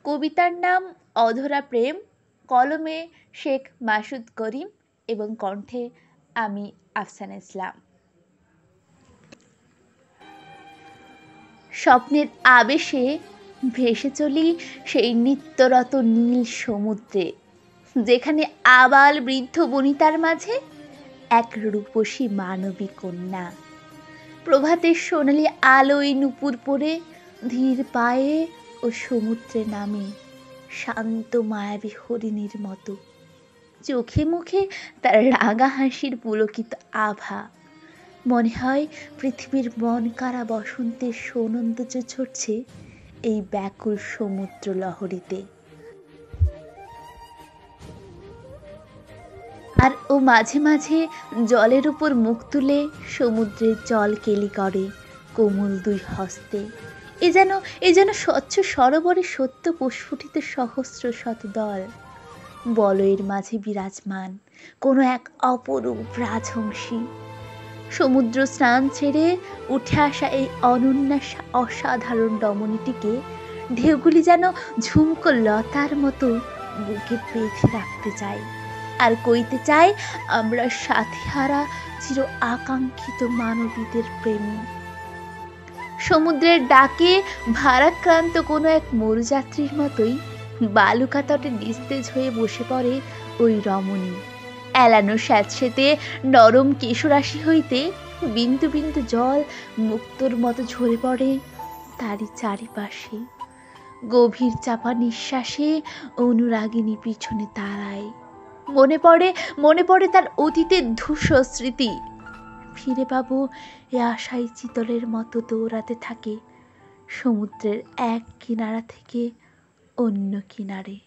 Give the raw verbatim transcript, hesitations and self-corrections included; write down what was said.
কবিতার নাম অধরা প্রেম, কলমে শেখ মাসুদ করিম এবং কণ্ঠে আমি আফসানা ইসলাম। স্বপ্নের আবেশে ভেসে চলি সেই নিত্যরত নীল সমুদ্রে, যেখানে আবাল বৃদ্ধ বনিতার মাঝে এক রূপসী মানবী কন্যা প্রভাতের সোনালি আলোয় নুপুর পরে ধীর পায়ে ও সমুদ্রে নামে শান্ত মায়াবী হরিণীর মতো। চোখে মুখে তার রাঙা হাসির পুলকিত আভা, মনে হয় পৃথিবীর মন কারা বসন্তের সৌনন্দর্য ঝরছে এই ব্যাকুল সমুদ্র লহরীতে। আর ও মাঝে মাঝে জলের উপর মুখ তুলে সমুদ্রের জল কেলি করে কোমল দুই হস্তে। এ যেন এ যেন স্বচ্ছ সরোবরে সত্য প্রস্ফুটিত সহস্র শতদল, বলয়ের মাঝে বিরাজমান কোনো এক অপরূপ রাজহংসী। সমুদ্র স্নান ছেড়ে উঠে আসা এই অনন্যা অসাধারণ রমণীটিকে ঢেউগুলি যেন ঝুমকো লতার মতো বুকে বেঁধে রাখতে চায়, আর কইতে চাই আমরা সাথীহারা চির আকাঙ্ক্ষিত মানবীদের প্রেমী। সমুদ্রের ডাকে ভারাক্রান্ত কোনো এক মরুযাত্রীর মতোই বালুকা তটে নিস্তেজ হয়ে বসে পড়ে ওই রমণী। এলানো স্যাঁতসেঁতে নরম কেশরাশি হইতে বিন্দু বিন্দু জল মুক্তোর মতো ঝরে পড়ে তারই চারিপাশে। গভীর চাপা নিঃশ্বাসে অনুরাগিনী পিছনে দাঁড়ায়। মনে পড়ে মনে পড়ে তার অতীতের ধূসর স্মৃতি। ফিরে পাবো এ আশায় চিতলের মতো দৌড়াতে থাকে সমুদ্রের এক কিনারা থেকে অন্য কিনারে।